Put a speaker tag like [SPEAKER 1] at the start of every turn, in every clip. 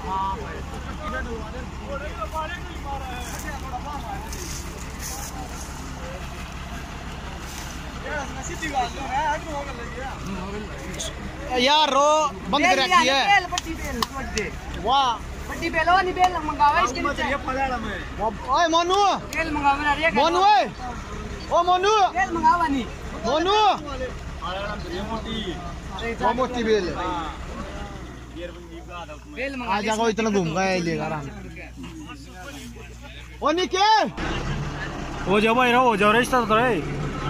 [SPEAKER 1] यार रो बंद कर रखी है। वाह
[SPEAKER 2] पट्टी बेलो नहीं बेल मंगावा इसके नीचे।
[SPEAKER 1] ओए मोनू
[SPEAKER 2] बेल मंगावा ना रे।
[SPEAKER 1] मोनू ओए ओ मोनू
[SPEAKER 2] बेल मंगावा नहीं
[SPEAKER 1] मोनू वो मोटी बेल
[SPEAKER 2] बेल मंगा।
[SPEAKER 1] आज जाओ इतना घूम गए लेगा आराम। ओ निके
[SPEAKER 3] हो जाओ भाई हो जाओ रिश्ता तो रे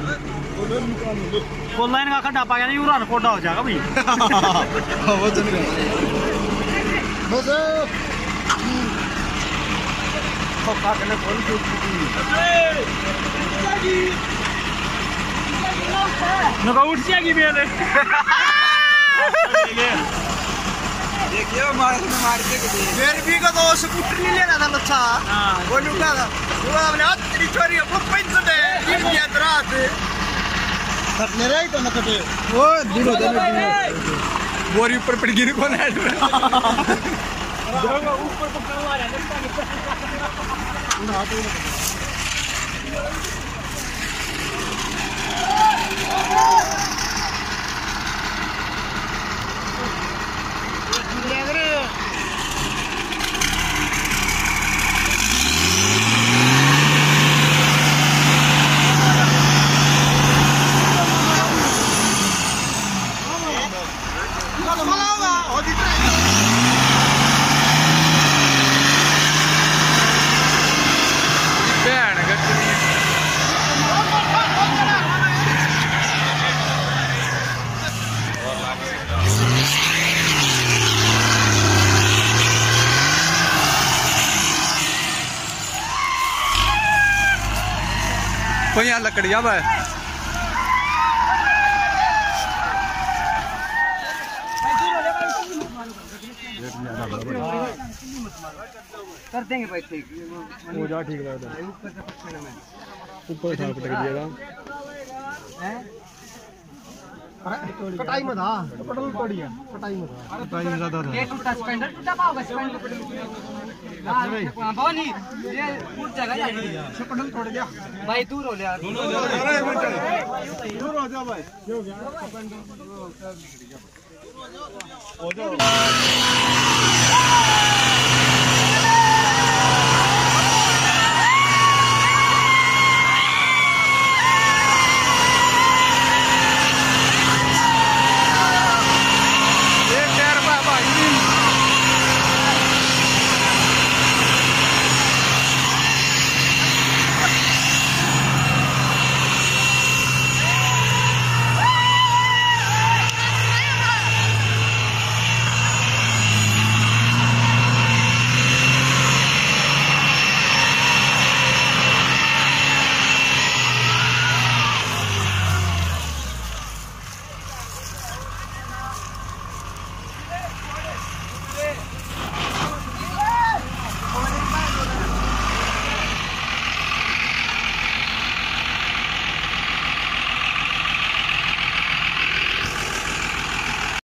[SPEAKER 3] ऑनलाइन का खड्डा पाया नहीं उड़ान कोडा हो जाएगा भाई।
[SPEAKER 1] वो तो नहीं बस का करने बोल के
[SPEAKER 3] नका उठ जाएगी बेल।
[SPEAKER 2] देखिए मार के
[SPEAKER 1] फिर भी का तो स्कूटर नहीं लेना था लच्छा। वो लुटा था वो हमने हाथ तेरी चोरी को पैसे दे इंडिया रात कटने रही तो न कटे वो दिलो बोरी ऊपर पड़ गिर कौन है ऊपर पकड़वा रहा है। कोई यहाँ लकड़िया भाई
[SPEAKER 2] कर देंगे भाई ठीक
[SPEAKER 1] हो जा ठीक लगता है ऊपर था पटक दिएगा कटाई में था पटल तोड़ी है कटाई में था कटाई में ज्यादा था
[SPEAKER 2] ये टूटा स्पेंडर टूटा पाओगे स्पेंडर हां बोनी ये टूट जाएगा ये
[SPEAKER 1] पटल तोड़ गया
[SPEAKER 2] भाई दूर हो यार
[SPEAKER 1] दूर हो जा भाई ये हो गया हो जाओ